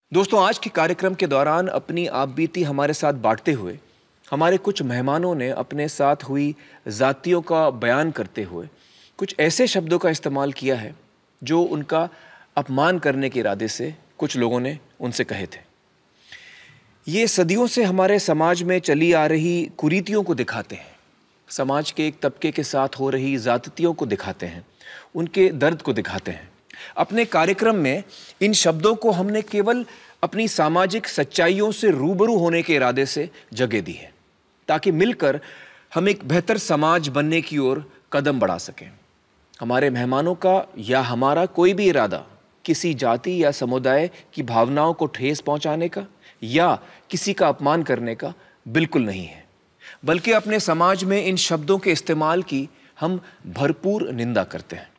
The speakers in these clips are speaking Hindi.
दोस्तों, आज के कार्यक्रम के दौरान अपनी आपबीती हमारे साथ बांटते हुए हमारे कुछ मेहमानों ने अपने साथ हुई ज़ातियों का बयान करते हुए कुछ ऐसे शब्दों का इस्तेमाल किया है जो उनका अपमान करने के इरादे से कुछ लोगों ने उनसे कहे थे। ये सदियों से हमारे समाज में चली आ रही कुरीतियों को दिखाते हैं, समाज के एक तबके के साथ हो रही ज़्यादतियों को दिखाते हैं, उनके दर्द को दिखाते हैं। अपने कार्यक्रम में इन शब्दों को हमने केवल अपनी सामाजिक सच्चाइयों से रूबरू होने के इरादे से जगह दी है, ताकि मिलकर हम एक बेहतर समाज बनने की ओर कदम बढ़ा सकें। हमारे मेहमानों का या हमारा कोई भी इरादा किसी जाति या समुदाय की भावनाओं को ठेस पहुंचाने का या किसी का अपमान करने का बिल्कुल नहीं है, बल्कि अपने समाज में इन शब्दों के इस्तेमाल की हम भरपूर निंदा करते हैं।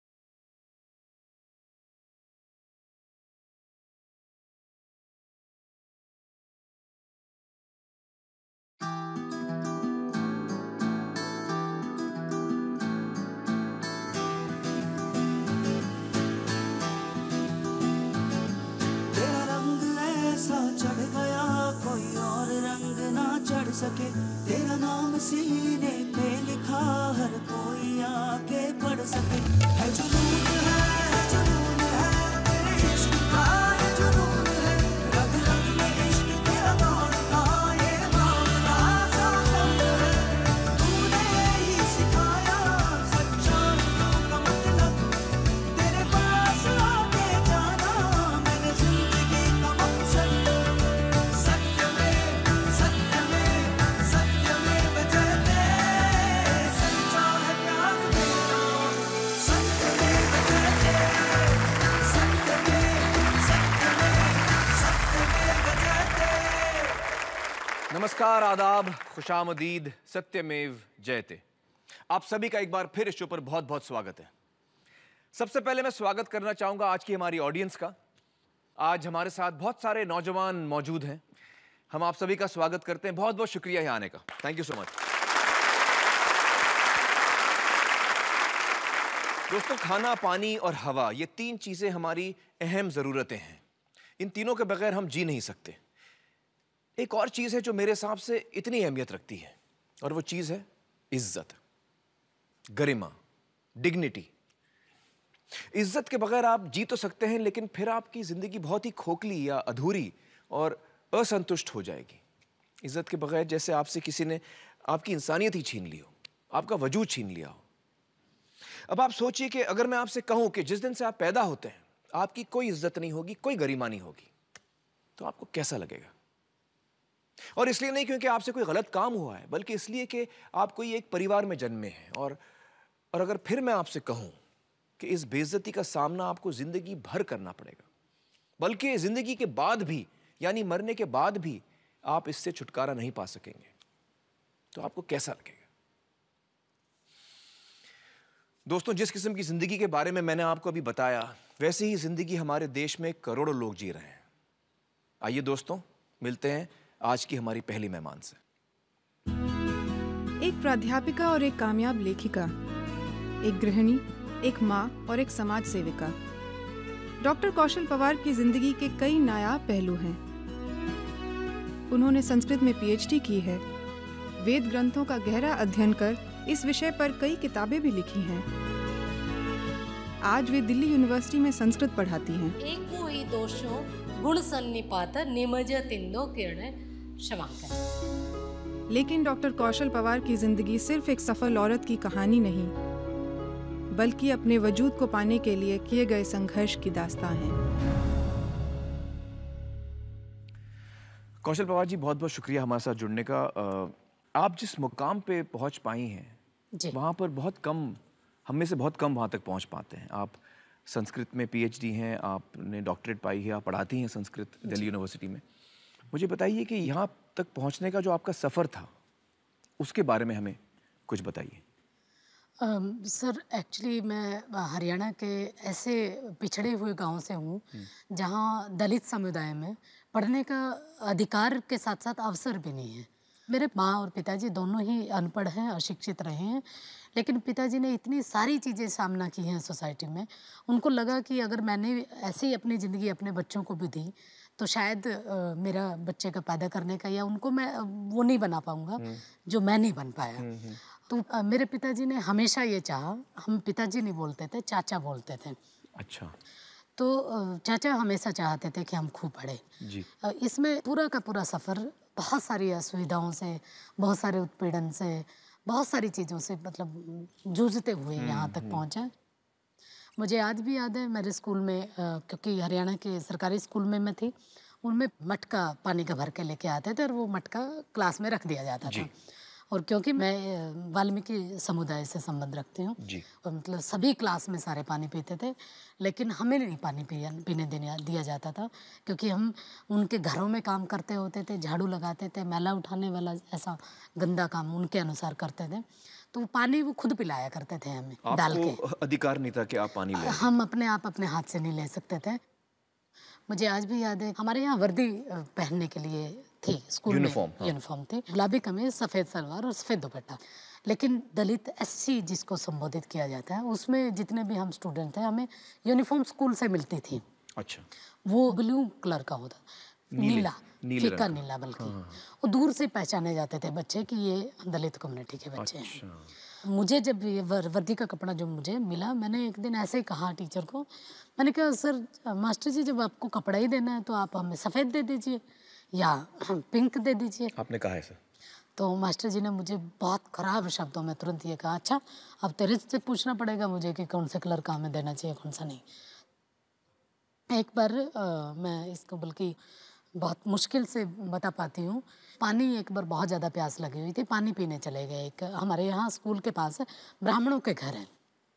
सके तेरा नाम सीने पे लिखा हर कोई आके पढ़ सके। है जुनून है तेरे इश्क का, है जुनून है रग रग में इश्क तेरा दौड़ता ये मामला साफल है। तूने ही सिखाया सच्चाइयों का मतलब, तेरे पास आके जाना मैंने जिंदगी का मकसद। नमस्कार, आदाब, खुशामदीद, सत्यमेव जयते। आप सभी का एक बार फिर इस शो पर बहुत बहुत स्वागत है। सबसे पहले मैं स्वागत करना चाहूंगा आज की हमारी ऑडियंस का। आज हमारे साथ बहुत सारे नौजवान मौजूद हैं। हम आप सभी का स्वागत करते हैं। बहुत बहुत शुक्रिया यहाँ आने का। Thank you so much. दोस्तों, खाना, पानी और हवा, ये तीन चीजें हमारी अहम जरूरतें हैं। इन तीनों के बगैर हम जी नहीं सकते। एक और चीज है जो मेरे हिसाब से इतनी अहमियत रखती है, और वो चीज है इज्जत, गरिमा, डिग्निटी। इज्जत के बगैर आप जी तो सकते हैं, लेकिन फिर आपकी जिंदगी बहुत ही खोखली या अधूरी और असंतुष्ट हो जाएगी। इज्जत के बगैर जैसे आपसे किसी ने आपकी इंसानियत ही छीन ली हो, आपका वजूद छीन लिया हो। अब आप सोचिए कि अगर मैं आपसे कहूं कि जिस दिन से आप पैदा होते हैं आपकी कोई इज्जत नहीं होगी, कोई गरिमा नहीं होगी, तो आपको कैसा लगेगा? और इसलिए नहीं क्योंकि आपसे कोई गलत काम हुआ है, बल्कि इसलिए कि आप कोई एक परिवार में जन्मे हैं। और अगर फिर मैं आपसे कहूं कि इस बेइज्जती का सामना आपको जिंदगी भर करना पड़ेगा, बल्कि जिंदगी के बाद भी, यानी मरने के बाद भी आप इससे छुटकारा नहीं पा सकेंगे, तो आपको कैसा लगेगा? दोस्तों, जिस किस्म की जिंदगी के बारे में मैंने आपको अभी बताया, वैसे ही जिंदगी हमारे देश में करोड़ों लोग जी रहे हैं। आइए दोस्तों, मिलते हैं आज की हमारी पहली मेहमान से। एक प्राध्यापिका और एक कामयाब लेखिका, एक गृहिणी, एक माँ और एक समाज सेविका। डॉक्टर कौशल पवार की जिंदगी के कई नायाब पहलू हैं। उन्होंने संस्कृत में पीएचडी की है। वेद ग्रंथों का गहरा अध्ययन कर इस विषय पर कई किताबें भी लिखी हैं। आज वे दिल्ली यूनिवर्सिटी में संस्कृत पढ़ाती हैं। एको ही दोषों गुण सन्निपात निमज तिंदो किरण क्षमाकर। लेकिन डॉक्टर कौशल पवार की जिंदगी सिर्फ एक सफल औरत की कहानी नहीं, बल्कि अपने वजूद को पाने के लिए किए गए संघर्ष की दास्तां है। कौशल पवार जी, बहुत बहुत शुक्रिया हमारे साथ जुड़ने का। आप जिस मुकाम पे पहुंच पाई हैं, वहाँ पर बहुत कम, हम में से बहुत कम वहाँ तक पहुँच पाते हैं। आप संस्कृत में पीएचडी हैं, आपने डॉक्टरेट पाई है, आप पढ़ाती हैं संस्कृत दिल्ली यूनिवर्सिटी में। मुझे बताइए कि यहाँ तक पहुँचने का जो आपका सफ़र था, उसके बारे में हमें कुछ बताइए। सर, एक्चुअली मैं हरियाणा के ऐसे पिछड़े हुए गांव से हूँ जहाँ दलित समुदाय में पढ़ने का अधिकार के साथ साथ अवसर भी नहीं है। मेरे माँ और पिताजी दोनों ही अनपढ़ हैं, अशिक्षित रहे हैं, लेकिन पिताजी ने इतनी सारी चीज़ें सामना की हैं सोसाइटी में। उनको लगा कि अगर मैंने ऐसे ही अपनी ज़िंदगी अपने बच्चों को भी दी, तो शायद मेरा बच्चे का पैदा करने का या उनको मैं वो नहीं बना पाऊँगा जो मैं नहीं बन पाया। तो मेरे पिताजी ने हमेशा ये चाहा, हम पिताजी नहीं बोलते थे, चाचा बोलते थे। अच्छा। तो चाचा हमेशा चाहते थे कि हम खूब पढ़े। जी। इसमें पूरा का पूरा सफ़र बहुत सारी असुविधाओं से, बहुत सारे उत्पीड़न से, बहुत सारी चीज़ों से मतलब जूझते हुए यहाँ तक पहुँचा। मुझे आज भी याद है मेरे स्कूल में क्योंकि हरियाणा के सरकारी स्कूल में मैं थी, उनमें मटका पानी का भर के लेके आते थे और वो मटका क्लास में रख दिया जाता था। और क्योंकि मैं वाल्मीकि समुदाय से संबंध रखती हूँ, और मतलब सभी क्लास में सारे पानी पीते थे, लेकिन हमें नहीं पानी पीने दिया जाता था, क्योंकि हम उनके घरों में काम करते होते थे, झाड़ू लगाते थे, मैला उठाने वाला ऐसा गंदा काम उनके अनुसार करते थे। तो पानी वो खुद पिलाया करते थे हमें डाल के। अधिकार नहीं था कि आप पानी लें। हम अपने आप अपने हाथ से नहीं ले सकते थे। मुझे आज भी याद है हमारे यहाँ वर्दी पहनने के लिए थी स्कूल में, यूनिफॉर्म थी, गुलाबी कमीज, सफ़ेद सलवार और सफ़ेद दुपट्टा। लेकिन दलित एससी जिसको संबोधित किया जाता है, उसमें जितने भी हम स्टूडेंट थे, हमें यूनिफॉर्म स्कूल से मिलती थी। अच्छा। वो ब्लू कलर का होता, नीला, फीका नीला, बल्कि वो दूर से पहचाने जाते थे बच्चे कि ये दलित कम्युनिटी के बच्चे हैं। मुझे जब ये वर्दी का कपड़ा जो मुझे मिला, मैंने एक दिन ऐसे ही कहा टीचर को, मैंने कहा सर मास्टर जी, जब आपको कपड़ा ही देना है तो आप हमें सफ़ेद दे दीजिए या पिंक दे दीजिए। आपने कहा है सर? तो मास्टर जी ने मुझे बहुत ख़राब शब्दों में तुरंत ये कहा, अच्छा अब तेरे से पूछना पड़ेगा मुझे कि कौन से कलर का हमें देना चाहिए, कौन सा नहीं। एक बार मैं इसको बल्कि बहुत मुश्किल से बता पाती हूँ। पानी एक बार बहुत ज़्यादा प्यास लगी हुई थी, पानी पीने चले गए। एक हमारे यहाँ स्कूल के पास ब्राह्मणों के घर है,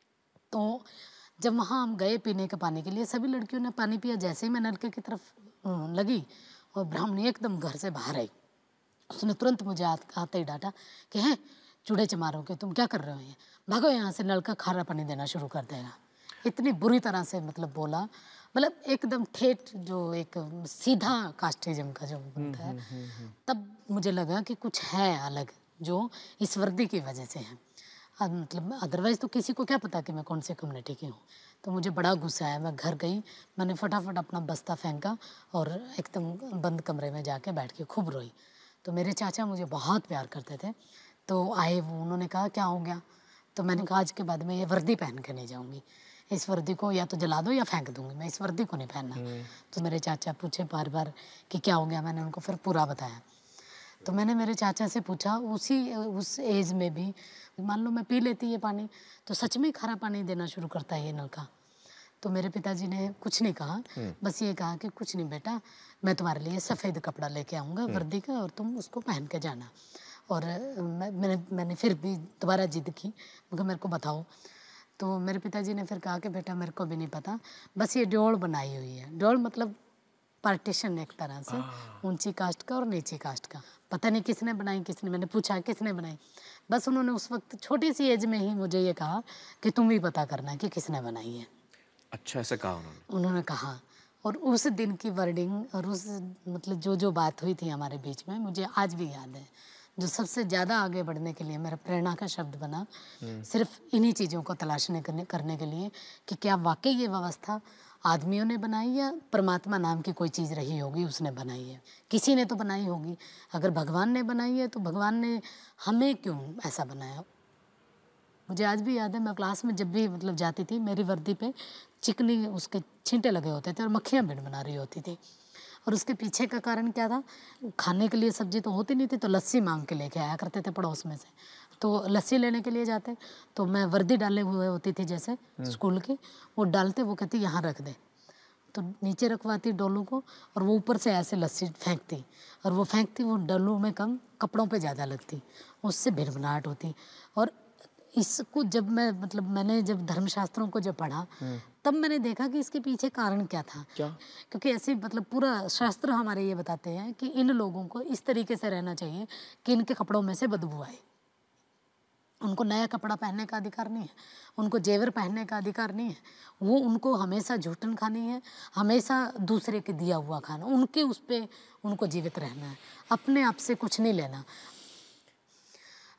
तो जब वहाँ हम गए पीने के पानी के लिए, सभी लड़कियों ने पानी पिया। जैसे ही मैं नलके की तरफ लगी और ब्राह्मणी एकदम घर से बाहर आई, उसने तुरंत मुझे आते ही डांटा कि हैं चूड़े चमारोगे, तुम क्या कर रहे हो, ये भागो यहाँ से, नलका खारा पानी देना शुरू कर देगा। इतनी बुरी तरह से मतलब बोला, मतलब एकदम ठेठ, जो एक सीधा कास्टिज्म का जो बनता है। तब मुझे लगा कि कुछ है अलग जो इस वर्दी की वजह से है, मतलब अदरवाइज़ तो किसी को क्या पता कि मैं कौन से कम्युनिटी की हूँ। तो मुझे बड़ा गुस्सा आया, मैं घर गई, मैंने फटाफट अपना बस्ता फेंका और एकदम बंद कमरे में जाके बैठ के खूब रोई। तो मेरे चाचा मुझे बहुत प्यार करते थे, तो आए वो, उन्होंने कहा क्या हो गया? तो मैंने कहा आज के बाद मैं ये वर्दी पहन के नहीं जाऊँगी, इस वर्दी को या तो जला दो या फेंक दूँगी, मैं इस वर्दी को नहीं पहनना। तो मेरे चाचा पूछे बार बार कि क्या हो गया, मैंने उनको फिर पूरा बताया। तो मैंने मेरे चाचा से पूछा, उस एज में भी मान लो मैं पी लेती ये पानी, तो सच में खारा पानी देना शुरू करता है ये नलका? तो मेरे पिताजी ने कुछ नहीं कहा, बस ये कहा कि कुछ नहीं बेटा, मैं तुम्हारे लिए सफ़ेद कपड़ा लेके आऊँगा वर्दी का, और तुम उसको पहन के जाना। और मैंने फिर भी दोबारा जिद की, मगर मेरे को बताओ। तो मेरे पिताजी ने फिर कहा कि बेटा मेरे को भी नहीं पता, बस ये डोल बनाई हुई है। डोल मतलब पार्टीशन एक तरह से, ऊंची कास्ट का और नीची कास्ट का। पता नहीं किसने बनाई, मैंने पूछा किसने बनाई, बस उन्होंने उस वक्त छोटी सी एज में ही मुझे ये कहा कि तुम भी पता करना कि किसने बनाई है। अच्छा, ऐसा कहा उन्होंने कहा। और उस दिन की वर्डिंग और उस मतलब जो बात हुई थी हमारे बीच में, मुझे आज भी याद है। जो सबसे ज़्यादा आगे बढ़ने के लिए मेरा प्रेरणा का शब्द बना, सिर्फ इन्हीं चीज़ों को तलाशने करने के लिए कि क्या वाकई ये व्यवस्था आदमियों ने बनाई या परमात्मा नाम की कोई चीज़ रही होगी उसने बनाई है। किसी ने तो बनाई होगी, अगर भगवान ने बनाई है तो भगवान ने हमें क्यों ऐसा बनाया। मुझे आज भी याद है, मैं क्लास में जब भी मतलब जाती थी, मेरी वर्दी पे चिकनी उसके छींटे लगे होते थे और मक्खियाँ भिड़ बना रही होती थी। और उसके पीछे का कारण क्या था, खाने के लिए सब्जी तो होती नहीं थी, तो लस्सी मांग के लेके आया करते थे पड़ोस में से। तो लस्सी लेने के लिए जाते, तो मैं वर्दी डाले हुए होती थी जैसे स्कूल की, वो डालते, वो कहती यहाँ रख दे, तो नीचे रखवाती डोलू को, और वो ऊपर से ऐसे लस्सी फेंकती, और वो फेंकती, वो डोलू में कम, कपड़ों पे ज़्यादा लगती, उससे भिनभिनाहट होती। और इसको जब मैंने जब धर्मशास्त्रों को जब पढ़ा, तब मैंने देखा कि इसके पीछे कारण क्या था। क्या? क्योंकि ऐसे मतलब पूरा शास्त्र हमारे ये बताते हैं कि इन लोगों को इस तरीके से रहना चाहिए कि इनके कपड़ों में से बदबू आए। उनको नया कपड़ा पहनने का अधिकार नहीं है, उनको जेवर पहनने का अधिकार नहीं है, वो उनको हमेशा झूठन खानी है, हमेशा दूसरे के दिया हुआ खाना, उनके उस पर उनको जीवित रहना है, अपने आप से कुछ नहीं लेना।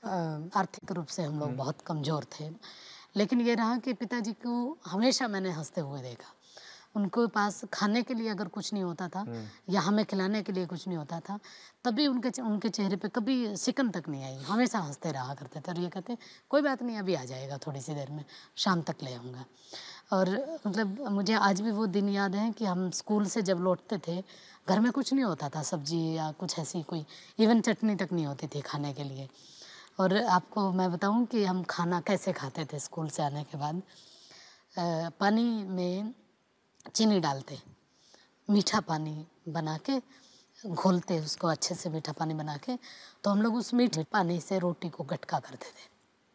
आर्थिक रूप से हम लोग बहुत कमज़ोर थे, लेकिन ये रहा कि पिताजी को हमेशा मैंने हंसते हुए देखा। उनके पास खाने के लिए अगर कुछ नहीं होता था या हमें खिलाने के लिए कुछ नहीं होता था, तभी उनके चेहरे पे कभी सिकन तक नहीं आई, हमेशा हंसते रहा करते थे और ये कहते कोई बात नहीं, अभी आ जाएगा, थोड़ी सी देर में, शाम तक ले आऊँगा। और मतलब मुझे आज भी वो दिन याद है कि हम स्कूल से जब लौटते थे, घर में कुछ नहीं होता था, सब्जी या कुछ ऐसी कोई इवन चटनी तक नहीं होती थी खाने के लिए। और आपको मैं बताऊं कि हम खाना कैसे खाते थे स्कूल से आने के बाद। पानी में चीनी डालते, मीठा पानी बना के घोलते उसको अच्छे से, मीठा पानी बना के, तो हम लोग उस मीठे पानी से रोटी को गटका करते थे।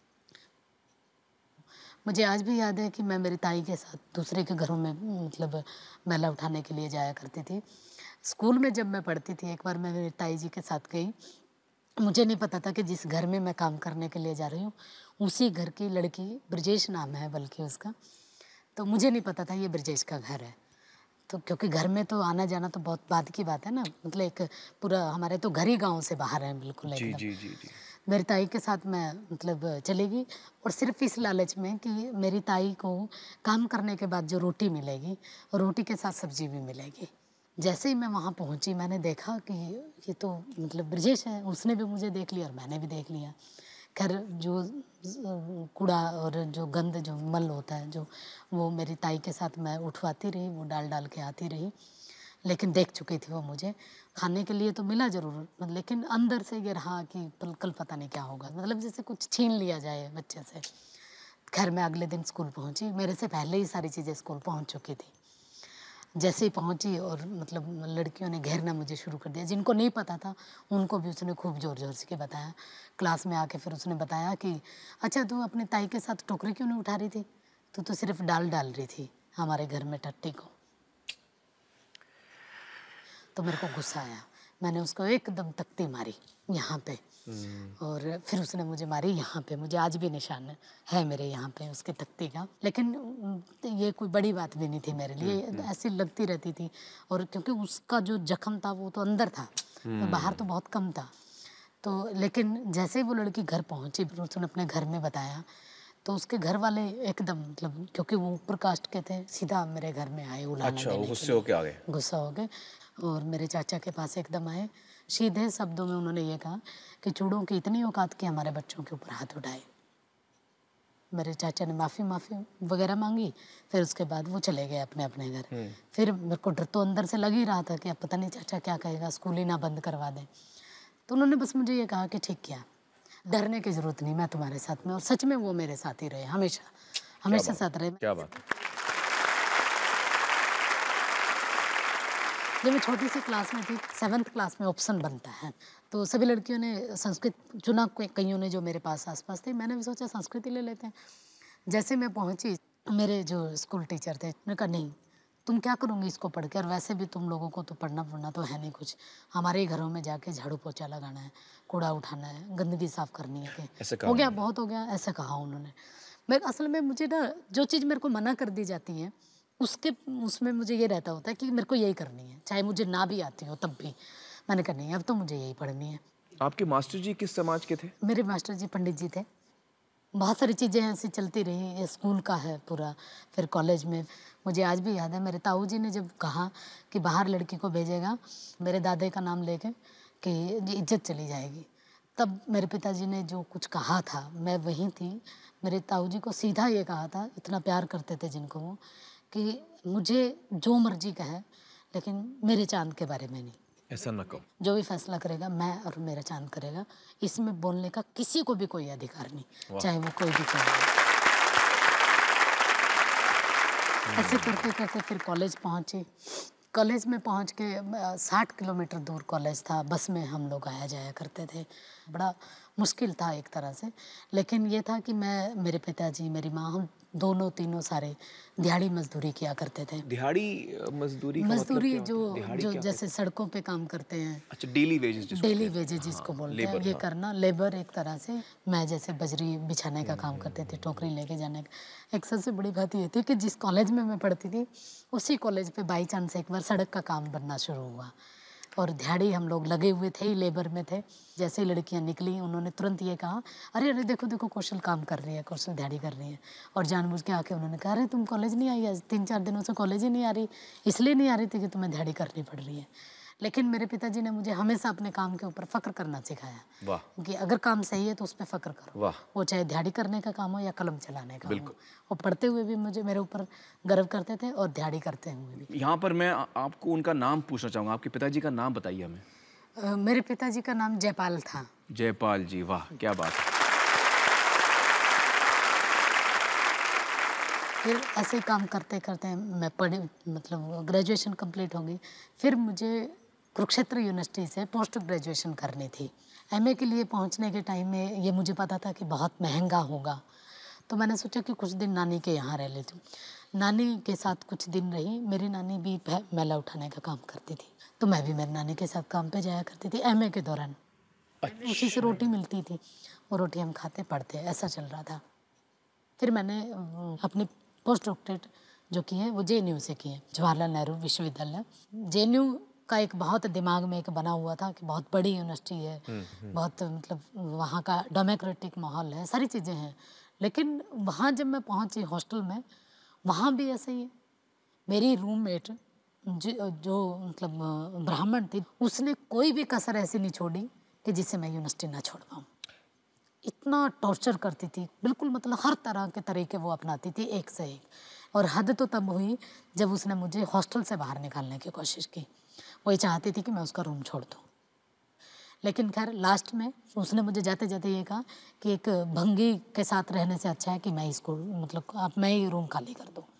मुझे आज भी याद है कि मैं मेरी ताई के साथ दूसरे के घरों में मतलब मैला उठाने के लिए जाया करती थी। स्कूल में जब मैं पढ़ती थी, एक बार मैं मेरी ताई जी के साथ गई। मुझे नहीं पता था कि जिस घर में मैं काम करने के लिए जा रही हूँ उसी घर की लड़की, ब्रजेश नाम है बल्कि उसका, तो मुझे नहीं पता था ये ब्रजेश का घर है। तो क्योंकि घर में तो आना जाना तो बहुत बाद की बात है ना, मतलब एक पूरा हमारे तो घर ही गाँव से बाहर है बिल्कुल एकदम। जी जी जी। मेरी ताई के साथ मैं मतलब चली गई, और सिर्फ इस लालच में कि मेरी ताई को काम करने के बाद जो रोटी मिलेगी, रोटी के साथ सब्जी भी मिलेगी। जैसे ही मैं वहाँ पहुँची, मैंने देखा कि ये तो मतलब ब्रजेश है, उसने भी मुझे देख लिया और मैंने भी देख लिया। खैर जो कूड़ा और जो गंद जो मल होता है, जो वो मेरी ताई के साथ मैं उठवाती रही, वो डाल डाल के आती रही, लेकिन देख चुकी थी वो मुझे। खाने के लिए तो मिला ज़रूर, लेकिन अंदर से ये रहा कि कल पता नहीं क्या होगा, मतलब जैसे कुछ छीन लिया जाए बच्चे से। खैर मैं अगले दिन स्कूल पहुंची, मेरे से पहले ही सारी चीज़ें स्कूल पहुंच चुकी थी। जैसे ही पहुंची और मतलब लड़कियों ने घेरना मुझे शुरू कर दिया, जिनको नहीं पता था उनको भी उसने खूब ज़ोर ज़ोर से बताया। क्लास में आके फिर उसने बताया कि अच्छा तू अपने ताई के साथ टोकरी क्यों नहीं उठा रही थी, तू तो सिर्फ डाल रही थी हमारे घर में टट्टी को। तो मेरे को गुस्सा आया, मैंने उसको एकदम तख्ती मारी यहाँ पे, और फिर उसने मुझे मारी यहाँ पे। मुझे आज भी निशान है मेरे यहाँ पे उसके तख्ती का, लेकिन ये कोई बड़ी बात भी नहीं थी मेरे लिए, ऐसी लगती रहती थी। और क्योंकि उसका जो जख्म था वो तो अंदर था, तो बाहर तो बहुत कम था। तो लेकिन जैसे ही वो लड़की घर पहुँची, फिर उसने अपने घर में बताया, तो उसके घर वाले एकदम मतलब, क्योंकि वो ऊपर कास्ट के थे, सीधा मेरे घर में आए उलाहना देने के लिए। गुस्से होके आ गए? गुस्सा हो गए और मेरे चाचा के पास एकदम आए। सीधे शब्दों में उन्होंने ये कहा कि चूड़ों की इतनी औकात कि हमारे बच्चों के ऊपर हाथ उठाए। मेरे चाचा ने माफ़ी वगैरह मांगी, फिर उसके बाद वो चले गए अपने अपने घर। फिर मेरे को डर तो अंदर से लग ही रहा था कि अब पता नहीं चाचा क्या कहेगा, स्कूल ही ना बंद करवा दें। तो उन्होंने बस मुझे ये कहा कि ठीक किया, डरने की ज़रूरत नहीं, मैं तुम्हारे साथ में। और सच में वो मेरे साथ ही रहे, हमेशा साथ रहे। क्या बात है। जब मैं छोटी सी क्लास में थी, 7th क्लास में ऑप्शन बनता है, तो सभी लड़कियों ने संस्कृत चुना, कईयों ने जो मेरे पास आसपास थे। मैंने भी सोचा संस्कृत ले लेते हैं। जैसे मैं पहुंची, मेरे जो स्कूल टीचर थे उन्होंने कहा नहीं, तुम क्या करोगे इसको पढ़ के, और वैसे भी तुम लोगों को तो पढ़ना तो है नहीं कुछ, हमारे ही घरों में जाके झाड़ू पोछा लगाना है, कूड़ा उठाना है, गंदगी साफ़ करनी है, कि हो गया बहुत हो गया, ऐसा कहा उन्होंने। मैं असल में मुझे ना जो चीज़ मेरे को मना कर दी जाती है उसमें मुझे ये रहता होता है कि मेरे को यही करनी है, चाहे मुझे ना भी आती हो तब भी। मैंने कहा नहीं, अब तो मुझे यही पढ़नी है। आपके मास्टर जी किस समाज के थे? मेरे मास्टर जी पंडित जी थे। बहुत सारी चीज़ें ऐसी चलती रही, ये स्कूल का है पूरा। फिर कॉलेज में मुझे आज भी याद है, मेरे ताऊ जी ने जब कहा कि बाहर लड़की को भेजेगा मेरे दादे का नाम लेके कि इज्जत चली जाएगी, तब मेरे पिताजी ने जो कुछ कहा था, मैं वहीं थी। मेरे ताऊ जी को सीधा ये कहा था, इतना प्यार करते थे जिनको वो, कि मुझे जो मर्जी कहे लेकिन मेरे चांद के बारे में नहीं। ऐसा न कहो। जो भी फैसला करेगा मैं और मेरा चांद करेगा, इसमें बोलने का किसी को भी कोई अधिकार नहीं, चाहे वो कोई भी चाहे। ऐसे करते करते फिर कॉलेज पहुँचे। कॉलेज में पहुँच के 60 किलोमीटर दूर कॉलेज था, बस में हम लोग आया जाया करते थे। बड़ा मुश्किल था एक तरह से, लेकिन ये था कि मैं, मेरे पिताजी, मेरी माँ, हम दोनों तीनों सारे दिहाड़ी मजदूरी किया करते थे। दिहाड़ी मजदूरी मजदूरी जो जैसे सड़कों पे काम करते हैं। अच्छा, डेली वेजेस जिसको बोलते हैं, ये करना लेबर एक तरह से। मैं जैसे बजरी बिछाने का काम करते थे, टोकरी लेके जाने का। एक सबसे बड़ी बात ये थी कि जिस कॉलेज में मैं पढ़ती थी उसी कॉलेज पे बाई चांस एक बार सड़क का काम बनना शुरू हुआ। और दिहाड़ी हम लोग लगे हुए थे ही, लेबर में थे। जैसे ही लड़कियां निकली उन्होंने तुरंत ये कहा, अरे अरे देखो देखो कौशल काम कर रही है, कौशल दिहाड़ी कर रही है। और जानबूझ के आके उन्होंने कहा, अरे तुम कॉलेज नहीं आई आज, 3-4 दिनों से कॉलेज ही नहीं आ रही, इसलिए नहीं आ रही थी कि तुम्हें दिहाड़ी करनी पड़ रही है। लेकिन मेरे पिताजी ने मुझे हमेशा अपने काम के ऊपर फ़ख्र करना सिखाया। वाह। कि अगर काम सही है तो उस पर फ़ख्र करो। वाह। वो चाहे दिहाड़ी करने का काम हो या कलम चलाने का हो। बिल्कुल। और पढ़ते हुए भी मुझे मेरे ऊपर गर्व करते थे और दिहाड़ी करते हुए भी। यहाँ पर मैं आपको उनका नाम पूछना चाहूँगा, आपके पिताजी का नाम बताइए हमें। मेरे पिताजी का नाम जयपाल था। जयपाल जी, वाह क्या बात है। फिर ऐसे ही काम करते करते मैं पढ़ी, मतलब ग्रेजुएशन कंप्लीट हो गई। फिर मुझे कुरुक्षेत्र यूनिवर्सिटी से पोस्ट ग्रेजुएशन करनी थी। एमए के लिए पहुंचने के टाइम में ये मुझे पता था कि बहुत महंगा होगा, तो मैंने सोचा कि कुछ दिन नानी के यहाँ रह लेती हूँ। नानी के साथ कुछ दिन रही। मेरी नानी भी मैला उठाने का काम करती थी, तो मैं भी मेरी नानी के साथ काम पे जाया करती थी एमए के दौरान। उसी से रोटी मिलती थी, वो रोटी हम खाते पढ़ते, ऐसा चल रहा था। फिर मैंने अपनी पोस्ट डॉक्टरेट जो की है वो JNU से की है, जवाहरलाल नेहरू विश्वविद्यालय। JNU का एक बहुत दिमाग में एक बना हुआ था कि बहुत बड़ी यूनिवर्सिटी है, बहुत मतलब वहाँ का डेमोक्रेटिक माहौल है, सारी चीज़ें हैं। लेकिन वहाँ जब मैं पहुँची हॉस्टल में, वहाँ भी ऐसे ही है। मेरी रूममेट जो मतलब ब्राह्मण थी, उसने कोई भी कसर ऐसी नहीं छोड़ी कि जिसे मैं यूनिवर्सिटी ना छोड़ पाऊँ। इतना टॉर्चर करती थी, बिल्कुल मतलब हर तरह के तरीके वो अपनाती थी, एक से एक। और हद तो तब हुई जब उसने मुझे हॉस्टल से बाहर निकालने की कोशिश की। वो ये चाहती थी कि मैं उसका रूम छोड़ दूँ। लेकिन खैर लास्ट में उसने मुझे जाते जाते ये कहा कि एक भंगी के साथ रहने से अच्छा है कि मैं इसको मतलब अब मैं ही रूम खाली कर दूँ।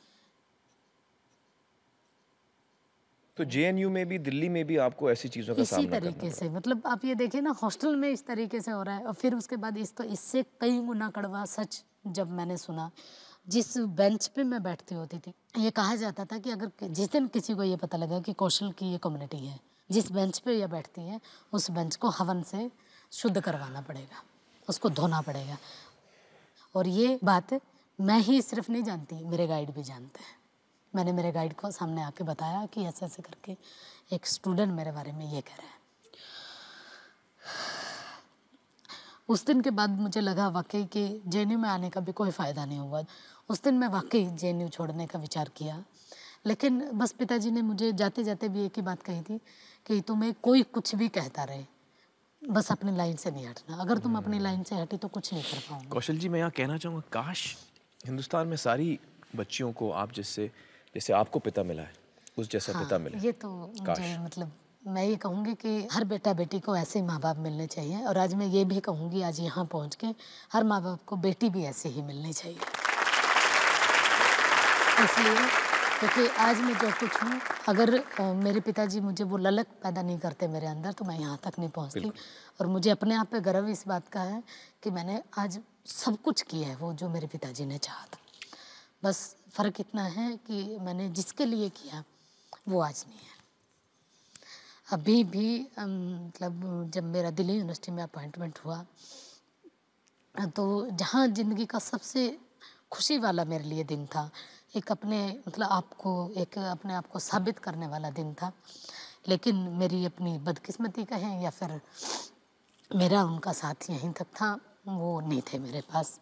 तो JNU में भी, दिल्ली में भी आपको ऐसी चीज़ों का सामना करना पड़ा? इसी तरीके से, मतलब आप ये देखिए ना, हॉस्टल में इस तरीके से हो रहा है। और फिर उसके बाद इससे कई गुना कड़वा सच जब मैंने सुना, जिस बेंच पे मैं बैठती होती थी, ये कहा जाता था कि अगर जिस दिन किसी को ये पता लगा कि कौशल की ये कम्युनिटी है, जिस बेंच पे ये बैठती है, उस बेंच को हवन से शुद्ध करवाना पड़ेगा, उसको धोना पड़ेगा। और ये बात मैं ही सिर्फ नहीं जानती, मेरे गाइड भी जानते हैं। मैंने मेरे गाइड को सामने आके बताया कि ऐसे ऐसे करके एक स्टूडेंट मेरे बारे में ये कह रहा है। उस दिन के बाद मुझे लगा वाकई कि JNU में आने का भी कोई फ़ायदा नहीं हुआ। उस दिन मैं वाकई JNU छोड़ने का विचार किया। लेकिन बस पिताजी ने मुझे जाते जाते भी एक ही बात कही थी कि तुम्हें कोई कुछ भी कहता रहे, बस अपनी लाइन से नहीं हटना। अगर तुम अपनी लाइन से हटी तो कुछ नहीं कर पाओगे। कौशल जी, मैं यहाँ कहना चाहूँगा, काश हिंदुस्तान में सारी बच्चियों को आप जैसे आपको पिता मिला है, उस जैसा पिता मिले। ये तो मुझे मतलब मैं ये कहूँगी कि हर बेटा बेटी को ऐसे ही माँ बाप मिलने चाहिए। और आज मैं ये भी कहूँगी, आज यहाँ पहुँच के हर माँ बाप को बेटी भी ऐसे ही मिलनी चाहिए। इसलिए क्योंकि आज मैं जो कुछ हूँ, अगर मेरे पिताजी मुझे वो ललक पैदा नहीं करते मेरे अंदर, तो मैं यहाँ तक नहीं पहुँचती। और मुझे अपने आप पे गर्व इस बात का है कि मैंने आज सब कुछ किया है वो जो मेरे पिताजी ने चाहा था। बस फ़र्क इतना है कि मैंने जिसके लिए किया वो आज नहीं है। अभी भी मतलब जब मेरा दिल्ली यूनिवर्सिटी में अपॉइंटमेंट हुआ, तो जहाँ ज़िंदगी का सबसे खुशी वाला मेरे लिए दिन था, एक अपने आप को साबित करने वाला दिन था। लेकिन मेरी अपनी बदकिस्मती कहें या फिर मेरा उनका साथ यहीं तक था, वो नहीं थे मेरे पास।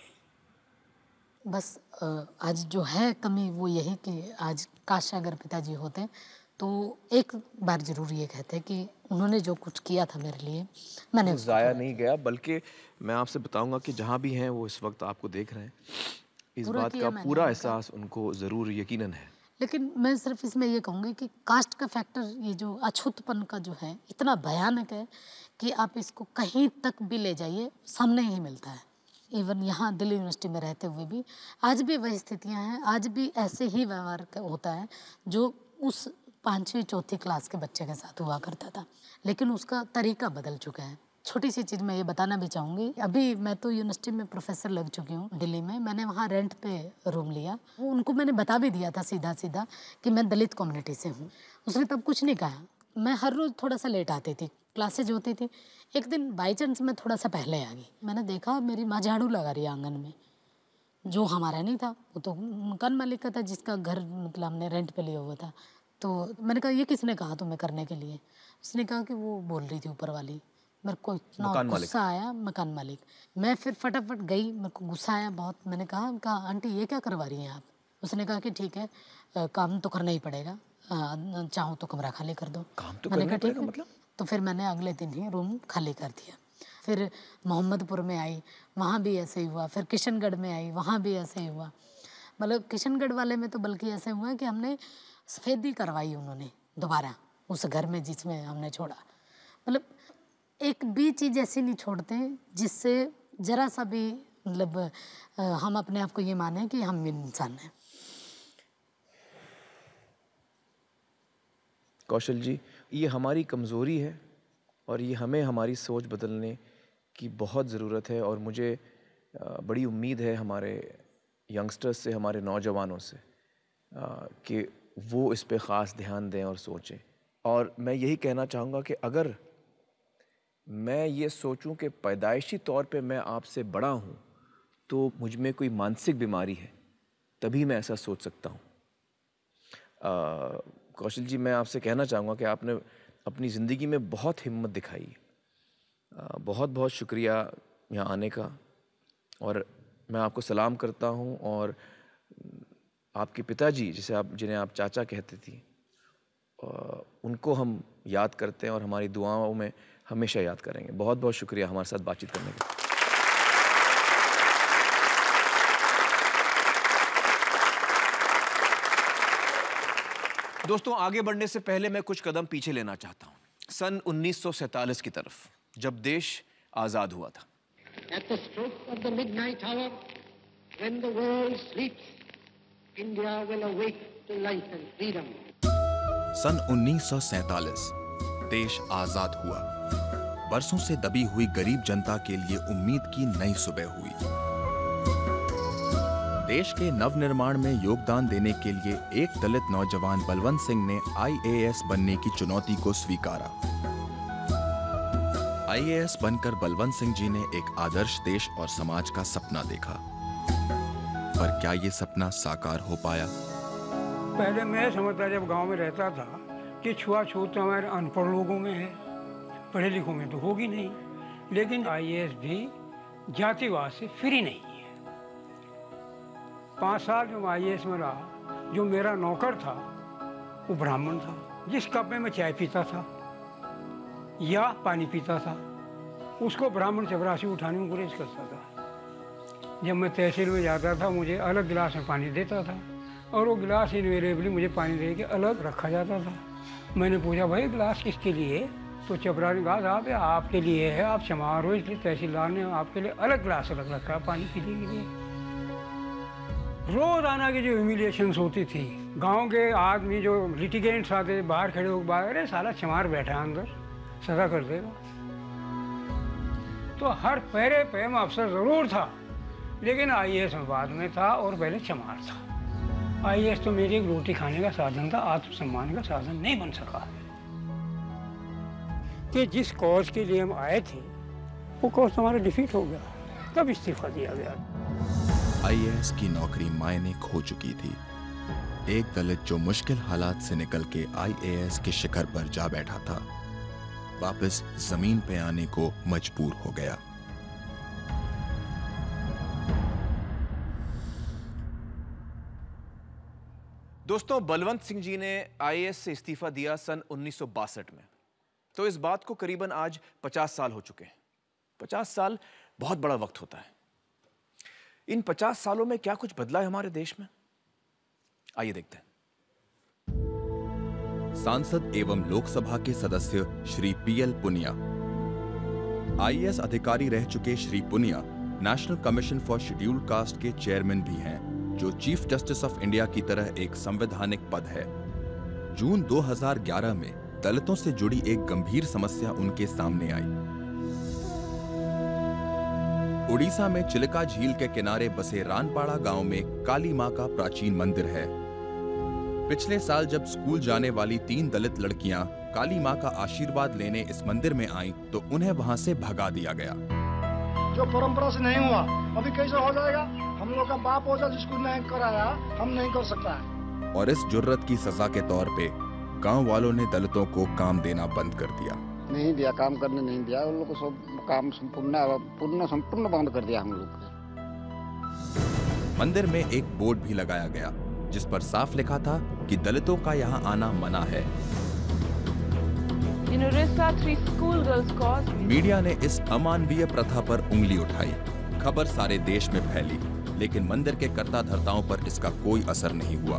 बस आज जो है कमी वो यही कि आज काश अगर पिताजी होते तो एक बार ज़रूर ये कहते कि उन्होंने जो कुछ किया था मेरे लिए, मैंने ज़ाया नहीं गया। बल्कि मैं आपसे बताऊंगा कि जहाँ भी हैं वो इस वक्त आपको देख रहे हैं, इस बात का पूरा एहसास उनको ज़रूर यकीनन है। लेकिन मैं सिर्फ इसमें ये कहूँगी कि कास्ट का फैक्टर, ये जो अछूतपन का जो है, इतना भयानक है कि आप इसको कहीं तक भी ले जाइए, सामने ही मिलता है। इवन यहाँ दिल्ली यूनिवर्सिटी में रहते हुए भी आज भी वही स्थितियाँ हैं, आज भी ऐसे ही व्यवहार होता है जो उस 5वीं 4थी क्लास के बच्चे के साथ हुआ करता था। लेकिन उसका तरीका बदल चुका है। छोटी सी चीज़ मैं ये बताना भी चाहूँगी, अभी मैं तो यूनिवर्सिटी में प्रोफेसर लग चुकी हूँ दिल्ली में। मैंने वहाँ रेंट पे रूम लिया, उनको मैंने बता भी दिया था सीधा सीधा कि मैं दलित कम्युनिटी से हूँ। उसने तब कुछ नहीं कहा। मैं हर रोज़ थोड़ा सा लेट आती थी, क्लासेज होती थी। एक दिन बाई चांस मैं थोड़ा सा पहले आ गई। मैंने देखा मेरी माँ झाड़ू लगा रही है आंगन में, जो हमारा नहीं था, वो तो मकान मालिक का था जिसका घर मतलब हमने रेंट पे लिया हुआ था। तो मैंने कहा ये किसने कहा तुम्हें करने के लिए? उसने कहा कि वो बोल रही थी ऊपर वाली। मेरे को इतना गुस्सा आया, मकान मालिक। मैं फिर फटाफट गई, मेरे को गुस्सा आया बहुत। मैंने कहा आंटी ये क्या करवा रही हैं आप? उसने कहा कि ठीक है काम तो करना ही पड़ेगा, चाहो तो कमरा खाली कर दो। काम तो मैंने करना कहा ठीक पड़ेगा है। मतलब? तो फिर मैंने अगले दिन ही रूम खाली कर दिया। फिर मोहम्मदपुर में आई, वहाँ भी ऐसे ही हुआ। फिर किशनगढ़ में आई, वहाँ भी ऐसे ही हुआ। मतलब किशनगढ़ वाले में तो बल्कि ऐसे हुआ कि हमने सफ़ेदी करवाई उन्होंने दोबारा उस घर में जिसमें हमने छोड़ा। मतलब एक भी चीज़ ऐसी नहीं छोड़ते जिससे ज़रा सा भी मतलब हम अपने आप को ये माने कि हम इंसान हैं। कौशल जी, ये हमारी कमज़ोरी है और ये हमें हमारी सोच बदलने की बहुत ज़रूरत है। और मुझे बड़ी उम्मीद है हमारे यंगस्टर्स से, हमारे नौजवानों से कि वो इस पे ख़ास ध्यान दें और सोचें। और मैं यही कहना चाहूँगा कि अगर मैं ये सोचूं कि पैदाइशी तौर पे मैं आपसे बड़ा हूँ तो मुझ में कोई मानसिक बीमारी है, तभी मैं ऐसा सोच सकता हूँ। कौशल जी, मैं आपसे कहना चाहूँगा कि आपने अपनी ज़िंदगी में बहुत हिम्मत दिखाई है। बहुत बहुत शुक्रिया यहाँ आने का। और मैं आपको सलाम करता हूँ। और आपके पिताजी जिन्हें आप चाचा कहते थी, उनको हम याद करते हैं और हमारी दुआओं में हमेशा याद करेंगे। बहुत बहुत शुक्रिया हमारे साथ बातचीत करने के लिए। दोस्तों, आगे बढ़ने से पहले मैं कुछ कदम पीछे लेना चाहता हूँ, सन 1947 की तरफ, जब देश आज़ाद हुआ था। At the stroke of the midnight hour, when the world sleeps, India will awake to life and freedom. सन 1947 देश आजाद हुआ। बरसों से दबी हुई गरीब जनता के लिए उम्मीद की नई सुबह हुई। देश के नवनिर्माण में योगदान देने के लिए एक दलित नौजवान बलवंत सिंह ने IAS बनने की चुनौती को स्वीकारा। IAS बनकर बलवंत सिंह जी ने एक आदर्श देश और समाज का सपना देखा। पर क्या ये सपना साकार हो पाया? पहले मैं समझता जब गांव में रहता था कि छुआछूत तो हमारे अनपढ़ लोगों में है, पढ़े लिखों में तो होगी नहीं। लेकिन IAS भी जातिवाद से फ्री नहीं है। 5 साल जो IAS में रहा, जो मेरा नौकर था वो ब्राह्मण था। जिस कप में मैं चाय पीता था या पानी पीता था, उसको ब्राह्मण चपरासी उठाने में गुरेज करता था। जब मैं तहसील में जाता था, मुझे अलग गिलास में पानी देता था और वो गिलास इनवेरिएबली मुझे पानी दे के अलग रखा जाता था। मैंने पूछा, भाई गिलास किसके लिए? तो चपरासी ने कहा, साहब आपके लिए है, आप चमार हो, इसलिए तहसीलदार ने आपके लिए अलग गिलास अलग रखा पानी पीने के लिए। रोजाना की जो ह्यूमिलिएशंस होती थी, गांव के आदमी जो लिटिगेंट्स आते बाहर खड़े होकर बाहर, अरे साला चमार बैठा अंदर, सजा कर देगा। तो हर पैरे पे में अफसर जरूर था, लेकिन IAS में बाद में था और पहले चमार था। IAS तो मेरी एक रोटी खाने का साधन था, आत्मसम्मान का साधन नहीं बन सका। कि जिस कॉज के लिए हम आए थे वो कॉज हमारा डिफीट हो गया, तब इस्तीफा दिया गया। IAS की नौकरी मायने खो चुकी थी। एक दलित जो मुश्किल हालात से निकल के IAS के शिखर पर जा बैठा था, वापस जमीन पे आने को मजबूर हो गया। दोस्तों, बलवंत सिंह जी ने IAS से इस्तीफा दिया सन 1962 में। तो इस बात को करीबन आज 50 साल हो चुके हैं। 50 साल बहुत बड़ा वक्त होता है। इन 50 सालों में क्या कुछ बदला है हमारे देश में? आइए देखते हैं। सांसद एवं लोकसभा के सदस्य श्री PL पुनिया। IAS अधिकारी रह चुके Shri Punia national commission for scheduled caste के चेयरमैन भी हैं, जो चीफ जस्टिस ऑफ इंडिया की तरह एक संवैधानिक पद है। जून 2011 में दलितों से जुड़ी एक गंभीर समस्या उनके सामने आई। उड़ीसा में चिलिका झील के किनारे बसे रानपाड़ा गांव में काली मां का प्राचीन मंदिर है। पिछले साल जब स्कूल जाने वाली 3 दलित लड़कियां काली मां का आशीर्वाद लेने इस मंदिर में आईं, तो उन्हें वहां से भगा दिया गया। जो परंपरा से नहीं हुआ, अभी कैसे हो जाएगा? हम लोग का बाप हो जिसको नहीं कराया, हम नहीं कर सकता है। और इस जुर्रत की सजा के तौर पे गांव वालों ने दलितों को काम देना बंद कर दिया। नहीं दिया, काम करने नहीं दिया। उन लोग को सब काम संपूर्ण बंद कर दिया हम लोग को। मंदिर में एक बोर्ड भी लगाया गया जिस पर साफ लिखा था कि दलितों का यहाँ आना मना है। मीडिया ने इस अमानवीय प्रथा पर उंगली उठाई। खबर सारे देश में फैली, लेकिन मंदिर के कर्ता धर्ताओं पर इसका कोई असर नहीं हुआ।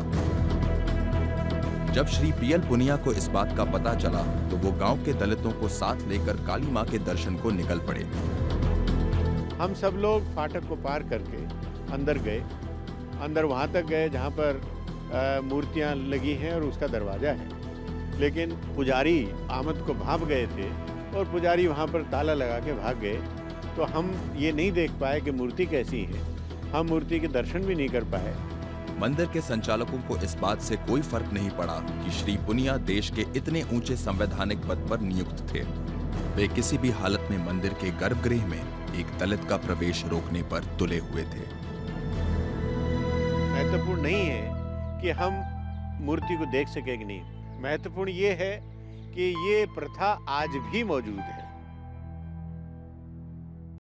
जब श्री पीएल पुनिया को इस बात का पता चला तो वो गांव के दलितों को साथ लेकर काली मां के दर्शन को निकल पड़े। हम सब लोग फाटक को पार करके अंदर गए। अंदर वहां तक गए जहां पर मूर्तियां लगी हैं और उसका दरवाजा है, लेकिन पुजारी आमद को भांप गए थे और पुजारी वहां पर ताला लगा के भाग गए। तो हम ये नहीं देख पाए कि मूर्ति कैसी है, हम मूर्ति के दर्शन भी नहीं कर पाए। मंदिर के संचालकों को इस बात से कोई फर्क नहीं पड़ा कि श्री पुनिया देश के इतने ऊंचे संवैधानिक पद पर नियुक्त थे। वे किसी भी हालत में मंदिर के गर्भगृह में एक दलित का प्रवेश रोकने पर तुले हुए थे। महत्वपूर्ण नहीं है कि हम मूर्ति को देख सके कि नहीं, महत्वपूर्ण ये है कि ये प्रथा आज भी मौजूद है।